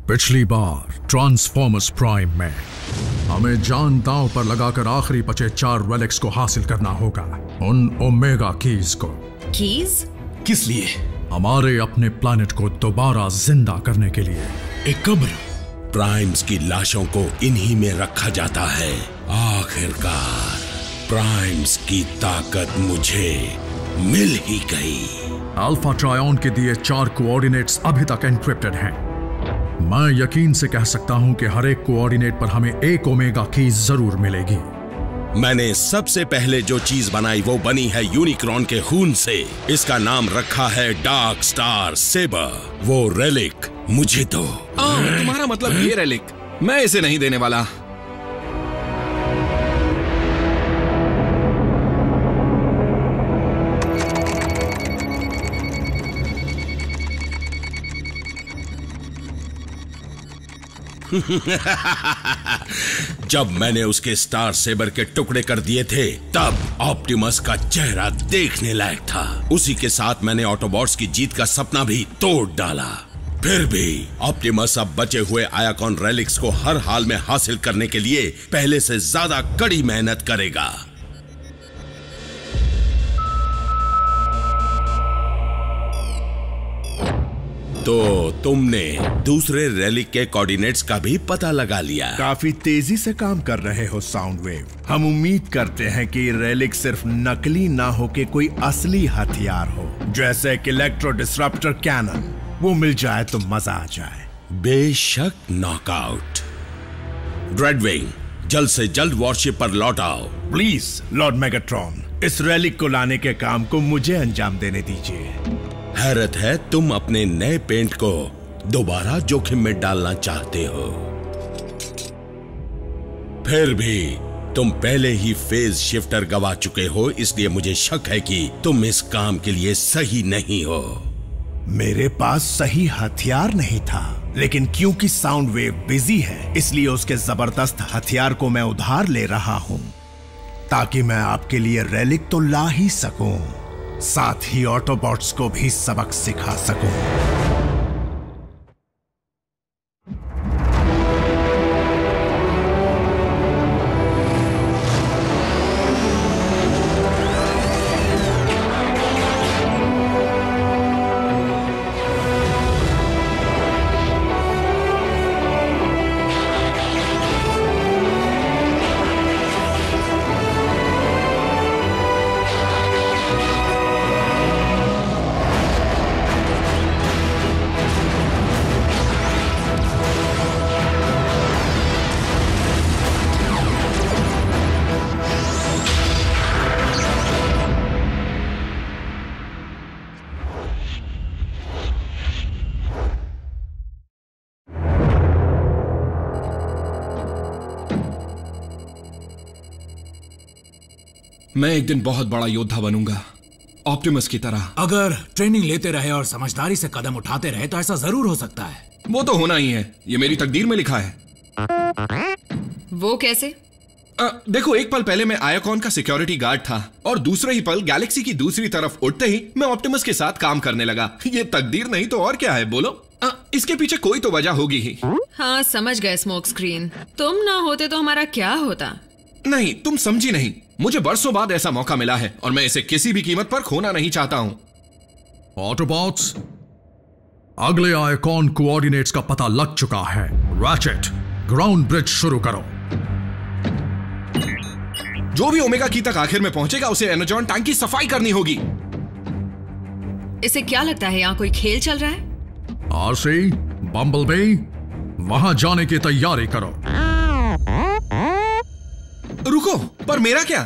पिछली बार transformers prime में हमें जान दांव पर लगाकर आखिरी बचे 4 रेलिक्स को हासिल करना होगा, उन ओमेगा कीज को। कीज? किस लिए? हमारे अपने प्लैनेट को दोबारा जिंदा करने के लिए। एक कब्र? प्राइम्स की लाशों को इन्हीं में रखा जाता है। आखिरकार प्राइम्स की ताकत मुझे मिल ही गई। अल्फा ट्रायन के दिए 4 कोऑर्डिनेट्स अभी तक एन्क्रिप्टेड हैं। मैं यकीन से कह सकता हूं कि हर एक कोऑर्डिनेट पर हमें एक ओमेगा की जरूर मिलेगी। मैंने सबसे पहले जो चीज बनाई वो बनी है यूनिक्रॉन के खून से। इसका नाम रखा है डार्क स्टार सेबर। वो रेलिक मुझे दो। तुम्हारा मतलब ये रेलिक? मैं इसे नहीं देने वाला। जब मैंने उसके स्टार सेबर के टुकड़े कर दिए थे तब ऑप्टिमस का चेहरा देखने लायक था। उसी के साथ मैंने ऑटोबॉट्स की जीत का सपना भी तोड़ डाला। फिर भी ऑप्टिमस अब बचे हुए आयाकॉन रेलिक्स को हर हाल में हासिल करने के लिए पहले से ज्यादा कड़ी मेहनत करेगा। तो तुमने दूसरे रेलिक के कोऑर्डिनेट्स का भी पता लगा लिया। काफी तेजी से काम कर रहे हो साउंडवेव। हम उम्मीद करते हैं कि रेलिक सिर्फ नकली ना हो के कोई असली हथियार हो, जैसे कि इलेक्ट्रो डिसरप्टर कैनन। वो मिल जाए तो मजा आ जाए। बेशक नॉकआउट। ड्रेडविंग, जल्द से जल्द वॉरशिप पर लौट आओ। प्लीज लॉर्ड मेगाट्रॉन, इस रेलिक को लाने के काम को मुझे अंजाम देने दीजिए। हैरत है तुम अपने नए पेंट को दोबारा जोखिम में डालना चाहते हो। फिर भी तुम पहले ही फेज शिफ्टर गवा चुके हो, इसलिए मुझे शक है कि तुम इस काम के लिए सही नहीं हो। मेरे पास सही हथियार नहीं था, लेकिन क्योंकि साउंड वेव बिजी है इसलिए उसके जबरदस्त हथियार को मैं उधार ले रहा हूं, ताकि मैं आपके लिए रेलिक तो ला ही सकूं, साथ ही ऑटोबॉट्स को भी सबक सिखा सकूं। मैं एक दिन बहुत बड़ा योद्धा बनूंगा, ऑप्टिमस की तरह। अगर ट्रेनिंग लेते रहे और समझदारी से कदम उठाते रहे तो ऐसा जरूर हो सकता है। वो तो होना ही है, ये मेरी तकदीर में लिखा है। वो कैसे? देखो, एक पल पहले मैं आयाकॉन का सिक्योरिटी गार्ड था और दूसरे ही पल गैलेक्सी की दूसरी तरफ उठते ही मैं ऑप्टिमस के साथ काम करने लगा। ये तकदीर नहीं तो और क्या है, बोलो? इसके पीछे कोई तो वजह होगी ही। हाँ, समझ गए स्मोक स्क्रीन। तुम ना होते तो हमारा क्या होता? नहीं, तुम समझी नहीं। मुझे बरसों बाद ऐसा मौका मिला है और मैं इसे किसी भी कीमत पर खोना नहीं चाहता हूं। ऑटोबॉट्स, अगले आइकॉन कोऑर्डिनेट्स का पता लग चुका है। रैचेट, ग्राउंड ब्रिज शुरू करो। जो भी ओमेगा की तक आखिर में पहुंचेगा उसे एनर्जॉन टैंक की सफाई करनी होगी। इसे क्या लगता है, यहाँ कोई खेल चल रहा है? आरसी, बम्बलबी, वहां जाने की तैयारी करो। रुको, पर मेरा क्या?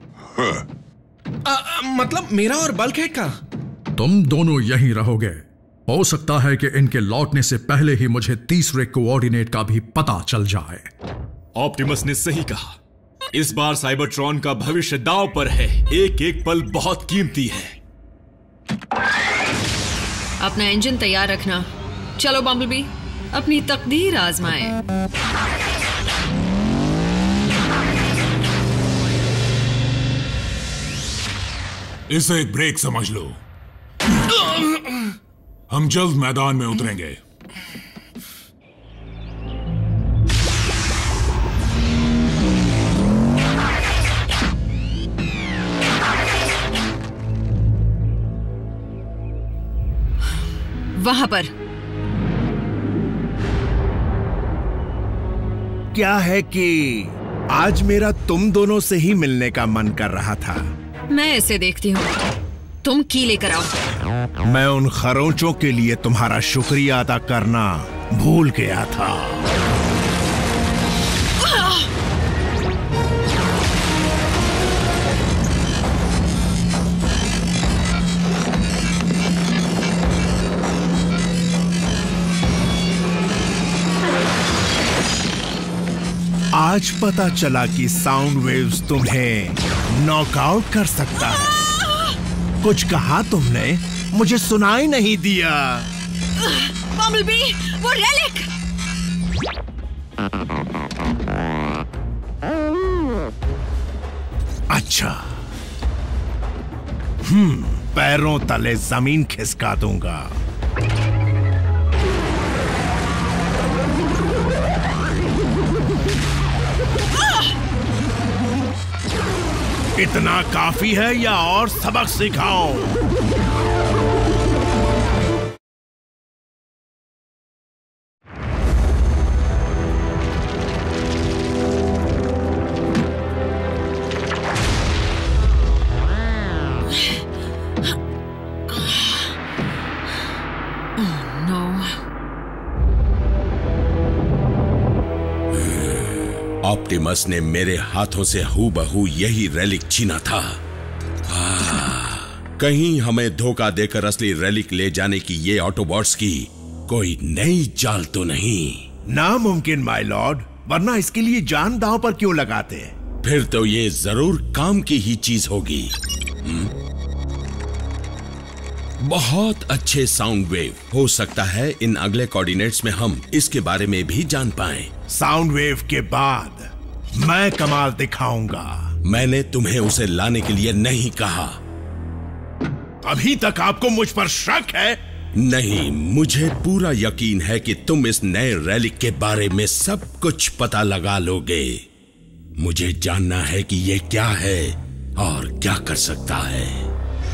मतलब मेरा और बल्कहेड का? तुम दोनों यहीं रहोगे। हो सकता है कि इनके लौटने से पहले ही मुझे तीसरे कोऑर्डिनेट का भी पता चल जाए। ऑप्टिमस ने सही कहा, इस बार साइबरट्रॉन का भविष्य दांव पर है। एक एक पल बहुत कीमती है। अपना इंजन तैयार रखना। चलो बम्बलबी, अपनी तकदीर आजमाएं। इसे एक ब्रेक समझ लो। हम जल्द मैदान में उतरेंगे। वहां पर। क्या है कि आज मेरा तुम दोनों से ही मिलने का मन कर रहा था। मैं इसे देखती हूँ, तुम की लेकर आओ। मैं उन खरोंचों के लिए तुम्हारा शुक्रिया अदा करना भूल गया था। आज पता चला कि साउंड वेव्स तुम्हें नॉकआउट कर सकता है। कुछ कहा तुमने? मुझे सुनाई नहीं दिया। बम्बलबी, वो रेलिक! अच्छा, पैरों तले जमीन खिसका दूंगा। इतना काफी है या और सबक सिखाओ? ऑप्टिमस ने मेरे हाथों से हूबहू यही रेलिक छीना था। कहीं हमें धोखा देकर असली रेलिक ले जाने की ये ऑटोबॉट्स की कोई नई चाल तो नहीं? नामुमकिन माय लॉर्ड, वरना इसके लिए जान दांव पर क्यों लगाते? फिर तो ये जरूर काम की ही चीज होगी। बहुत अच्छे साउंड वेव। हो सकता है इन अगले कोऑर्डिनेट्स में हम इसके बारे में भी जान पाएं। साउंड वेव के बाद मैं कमाल दिखाऊंगा। मैंने तुम्हें उसे लाने के लिए नहीं कहा। अभी तक आपको मुझ पर शक है? नहीं, मुझे पूरा यकीन है कि तुम इस नए रेलिक के बारे में सब कुछ पता लगा लोगे। मुझे जानना है कि ये क्या है और क्या कर सकता है।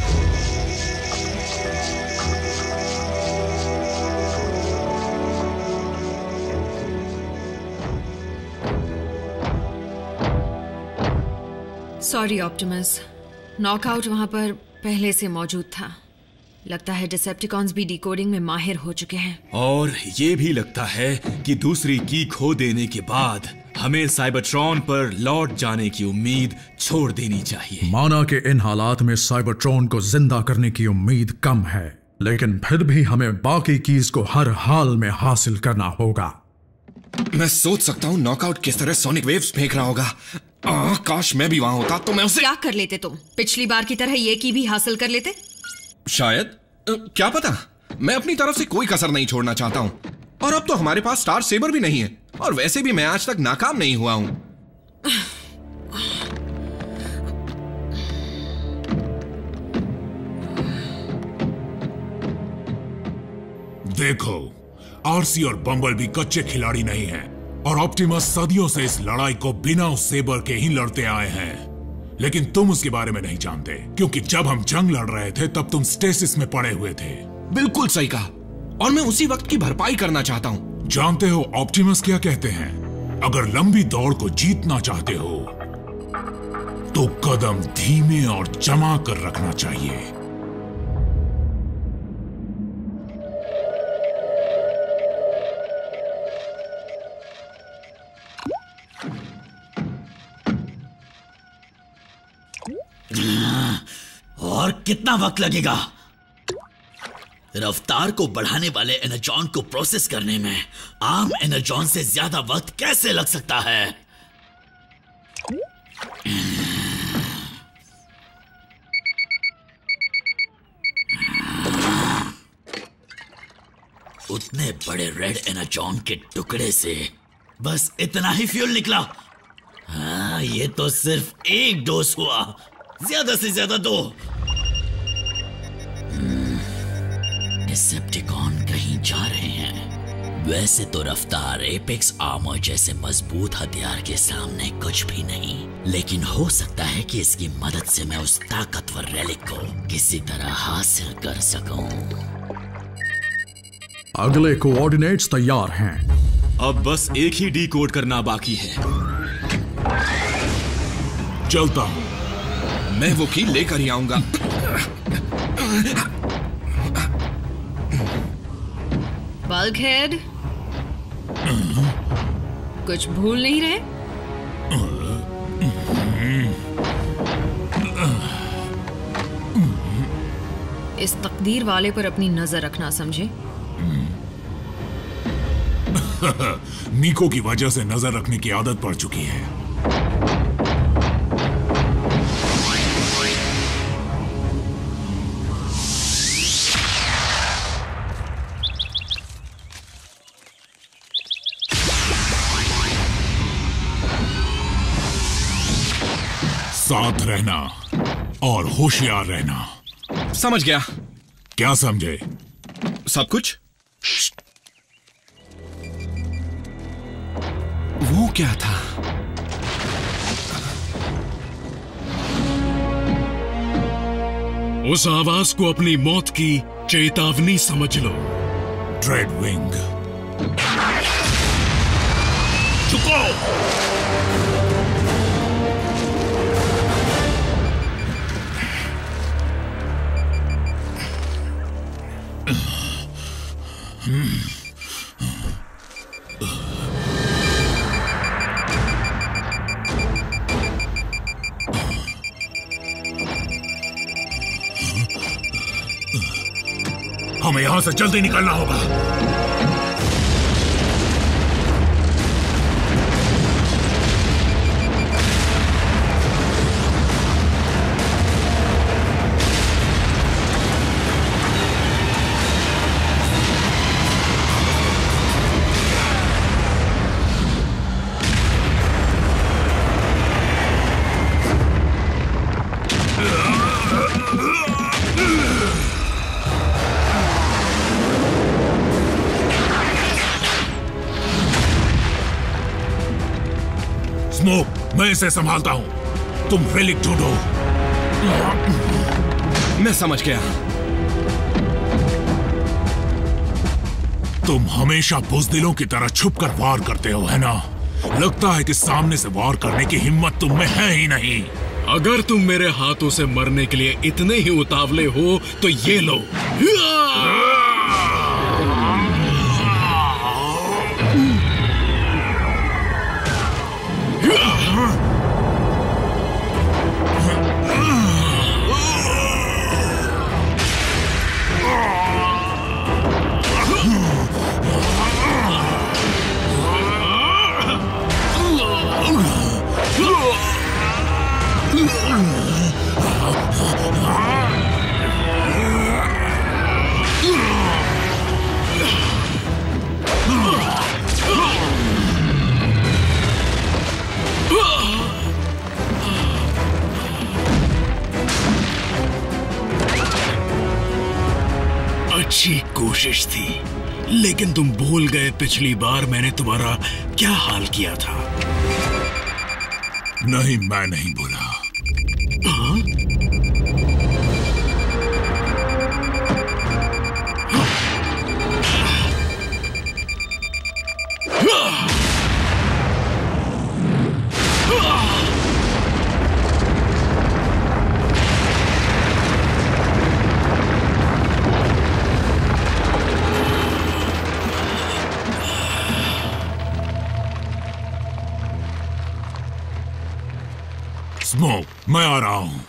सॉरी ऑप्टिमस, नॉकआउट वहां पर पहले से मौजूद था। लगता है डिसेप्टिकॉन्स भी डिकोडिंग में माहिर हो चुके हैं। और ये भी लगता है कि दूसरी की खो देने के बाद हमें साइबरट्रॉन पर लौट जाने की उम्मीद छोड़ देनी चाहिए। माना कि इन हालात में साइबरट्रॉन को जिंदा करने की उम्मीद कम है, लेकिन फिर भी हमें बाकी कीज को हर हाल में हासिल करना होगा। मैं सोच सकता हूँ नॉकआउट किस तरह सोनिक वेव्स फेंक रहा होगा। काश मैं भी वहां होता तो मैं उसे... क्या कर लेते तुम? पिछली बार की तरह ये की भी हासिल कर लेते? शायद, क्या पता। मैं अपनी तरफ से कोई कसर नहीं छोड़ना चाहता हूं। और अब तो हमारे पास स्टार सेबर भी नहीं है, और वैसे भी मैं आज तक नाकाम नहीं हुआ हूं। देखो, आरसी और बम्बल भी कच्चे खिलाड़ी नहीं हैं, और ऑप्टिमस सदियों से इस लड़ाई को बिना उस सेबर के ही लड़ते आए हैं। लेकिन तुम उसके बारे में नहीं जानते, क्योंकि जब हम जंग लड़ रहे थे तब तुम स्टेसिस में पड़े हुए थे। बिल्कुल सही कहा, और मैं उसी वक्त की भरपाई करना चाहता हूं। जानते हो ऑप्टिमस क्या कहते हैं? अगर लंबी दौड़ को जीतना चाहते हो तो कदम धीमे और जमा कर रखना चाहिए। और कितना वक्त लगेगा? रफ्तार को बढ़ाने वाले एनर्जॉन को प्रोसेस करने में आम एनर्जॉन से ज्यादा वक्त कैसे लग सकता है? उतने बड़े रेड एनर्जॉन के टुकड़े से बस इतना ही फ्यूल निकला। हाँ, ये तो सिर्फ एक डोज हुआ, ज्यादा से ज्यादा 2। डिसेप्टिकॉन कहीं जा रहे हैं। वैसे तो रफ्तार एपेक्स आर्मर जैसे मजबूत हथियार के सामने कुछ भी नहीं, लेकिन हो सकता है कि इसकी मदद से मैं उस ताकतवर रेलिक को किसी तरह हासिल कर सकूं। अगले कोऑर्डिनेट्स तैयार हैं। अब बस एक ही डिकोड करना बाकी है। चलता हूं। मैं वो की लेकर ही आऊंगा। बल्कहेड, कुछ भूल नहीं रहे? इस तकदीर वाले पर अपनी नजर रखना, समझे? निको की वजह से नजर रखने की आदत पड़ चुकी है। साथ रहना और होशियार रहना। समझ गया। क्या समझे? सब कुछ। वो क्या था? उस आवाज को अपनी मौत की चेतावनी समझ लो। ड्रेडविंग। झुको। हमें यहां से जल्दी निकलना होगा। स्मोक, मैं इसे संभालता हूं। तुम रेलिक ढूंढो। मैं समझ गया। तुम हमेशा बुज़दिलों की तरह छुपकर वार करते हो, है ना? लगता है कि सामने से वार करने की हिम्मत तुम में है ही नहीं। अगर तुम मेरे हाथों से मरने के लिए इतने ही उतावले हो तो ये लो। अच्छी कोशिश थी, लेकिन तुम भूल गए पिछली बार मैंने तुम्हारा क्या हाल किया था। नहीं, मैं नहीं भूला। स्मोक, मैं आ रहा हूं।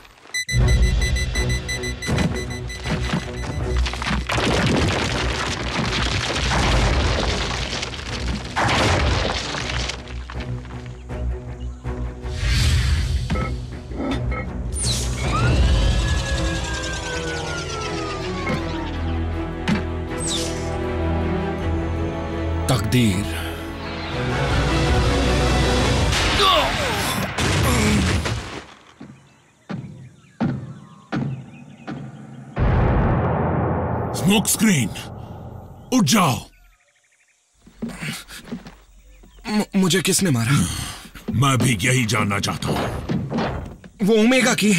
तकदीर। स्मोक स्क्रीन, उठ जाओ। मुझे किसने मारा? मैं भी यही जानना चाहता हूं। वो ओमेगा की,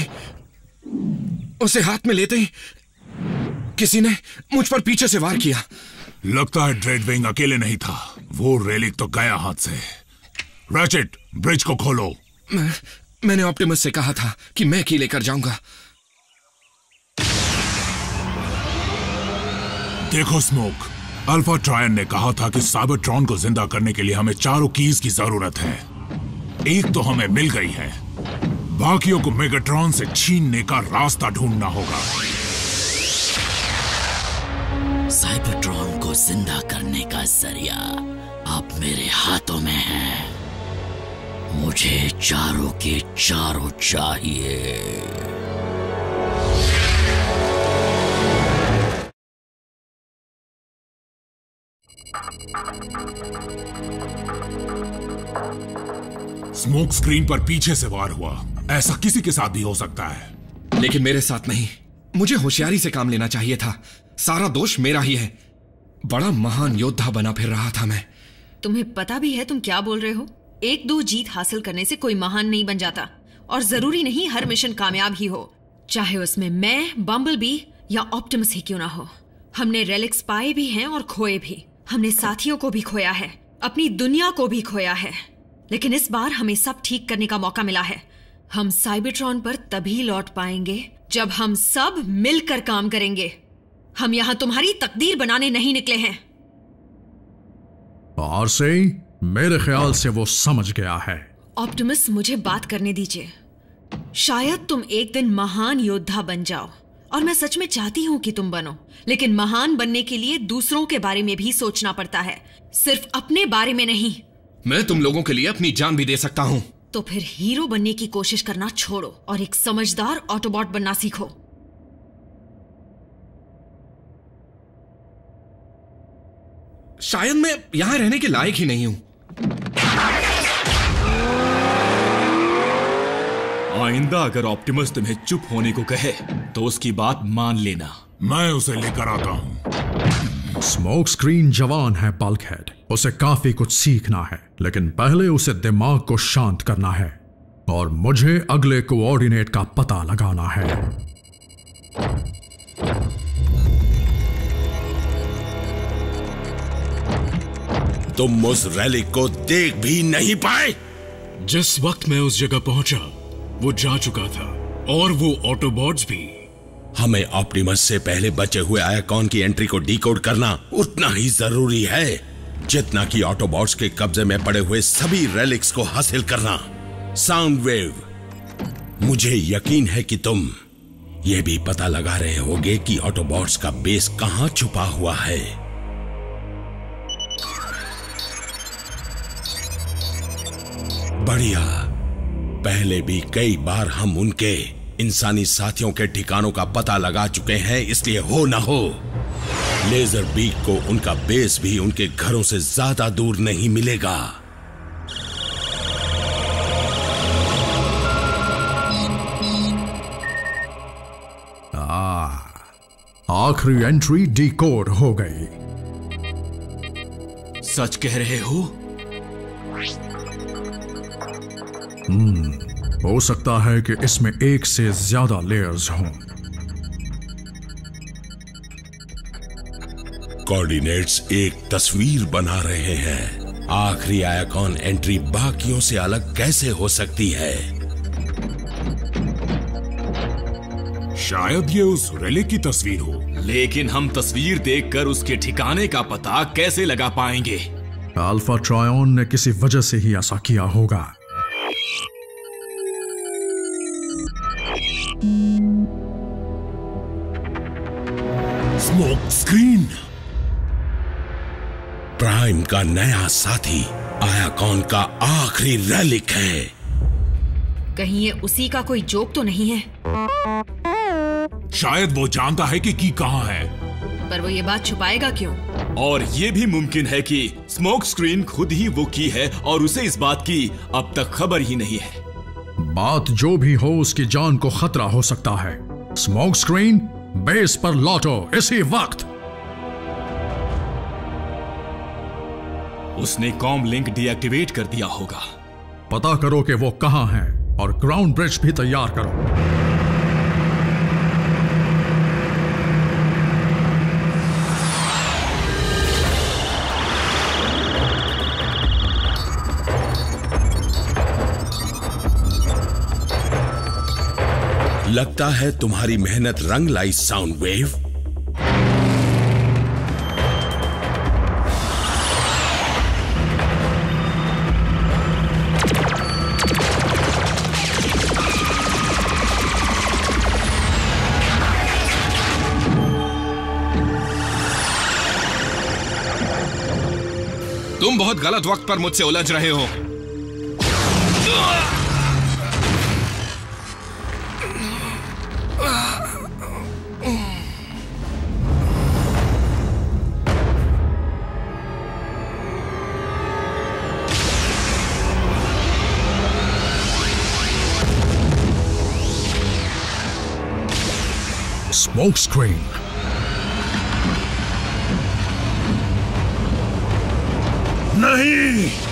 उसे हाथ में लेते ही किसी ने मुझ पर पीछे से वार किया। लगता है ड्रेडविंग अकेले नहीं था, वो रेलिक तो गया हाथ से। रैचेट, ब्रिज को खोलो। मैंने ऑप्टिमस से कहा था कि मैं की लेकर जाऊंगा। देखो स्मोक, अल्फा ट्रायन ने कहा था कि साइबरट्रॉन को जिंदा करने के लिए हमें 4 कीज की जरूरत है। एक तो हमें मिल गई है, बाकियों को मेगाट्रॉन से छीनने का रास्ता ढूंढना होगा। साइबरट्रॉन को जिंदा करने का जरिया अब मेरे हाथों में है। मुझे चारों के चारों चाहिए। स्मोक स्क्रीन पर पीछे से वार हुआ। ऐसा किसी के साथ भी हो सकता है, लेकिन मेरे साथ नहीं। मुझे होशियारी से काम लेना चाहिए था। सारा दोष मेरा ही है। बड़ा महान योद्धा बना फिर रहा था मैं। तुम्हें पता भी है तुम क्या बोल रहे हो? 1-2 जीत हासिल करने से कोई महान नहीं बन जाता, और जरूरी नहीं हर मिशन कामयाब ही हो, चाहे उसमें मैं, बम्बलबी या ऑप्टिमस ही क्यों ना हो। हमने रेलिक्स पाए भी हैं और खोए भी। हमने साथियों को भी खोया है, अपनी दुनिया को भी खोया है, लेकिन इस बार हमें सब ठीक करने का मौका मिला है। हम साइबरट्रॉन पर तभी लौट पाएंगे जब हम सब मिलकर काम करेंगे। हम यहां तुम्हारी तकदीर बनाने नहीं निकले हैं। और से मेरे ख्याल से वो समझ गया है। ऑप्टिमस, मुझे बात करने दीजिए। शायद तुम एक दिन महान योद्धा बन जाओ, और मैं सच में चाहती हूं कि तुम बनो, लेकिन महान बनने के लिए दूसरों के बारे में भी सोचना पड़ता है, सिर्फ अपने बारे में नहीं। मैं तुम लोगों के लिए अपनी जान भी दे सकता हूं। तो फिर हीरो बनने की कोशिश करना छोड़ो और एक समझदार ऑटोबॉट बनना सीखो। शायद मैं यहां रहने के लायक ही नहीं हूं। आइंदा अगर ऑप्टिमस तुम्हें चुप होने को कहे तो उसकी बात मान लेना। मैं उसे लेकर आता हूं। स्मोक स्क्रीन जवान है बल्कहेड, उसे काफी कुछ सीखना है, लेकिन पहले उसे दिमाग को शांत करना है, और मुझे अगले कोऑर्डिनेट का पता लगाना है। तुम उस रैली को देख भी नहीं पाए। जिस वक्त मैं उस जगह पहुंचा वो जा चुका था, और वो ऑटोबॉट्स भी। हमें ऑप्टिमस से पहले बचे हुए आयाकॉन की एंट्री को डिकोड करना उतना ही जरूरी है जितना कि ऑटोबॉट्स के कब्जे में पड़े हुए सभी रेलिक्स को हासिल करना। साउंडवेव, मुझे यकीन है कि तुम यह भी पता लगा रहे होगे कि ऑटोबॉट्स का बेस कहां छुपा हुआ है। बढ़िया। पहले भी कई बार हम उनके इंसानी साथियों के ठिकानों का पता लगा चुके हैं, इसलिए हो ना हो लेजर बीक को उनका बेस भी उनके घरों से ज्यादा दूर नहीं मिलेगा। आखिरी एंट्री डिकोड हो गई। सच कह रहे हो? हो सकता है कि इसमें एक से ज्यादा लेयर्स हों। कोऑर्डिनेट्स एक तस्वीर बना रहे हैं। आखिरी आयाकॉन एंट्री बाकियों से अलग कैसे हो सकती है? शायद ये उस रेलिक की तस्वीर हो। लेकिन हम तस्वीर देखकर उसके ठिकाने का पता कैसे लगा पाएंगे? अल्फा ट्रायन ने किसी वजह से ही ऐसा किया होगा। स्मोक स्क्रीन, प्राइम का नया साथी आयाकॉन का आखिरी रेलिक है। कहीं ये उसी का कोई जोक तो नहीं है? शायद वो जानता है कि की कहां है, पर वो ये बात छुपाएगा क्यों? और ये भी मुमकिन है कि स्मोक स्क्रीन खुद ही वो की है और उसे इस बात की अब तक खबर ही नहीं है। बात जो भी हो, उसकी जान को खतरा हो सकता है। स्मोक स्क्रीन, बेस पर लौटो इसी वक्त। उसने कॉम लिंक डीएक्टिवेट कर दिया होगा। पता करो कि वो कहां है और ग्राउंड ब्रिज भी तैयार करो। लगता है तुम्हारी मेहनत रंग लाई साउंड वेव। तुम बहुत गलत वक्त पर मुझसे उलझ रहे हो। Smoke screen. नहीं,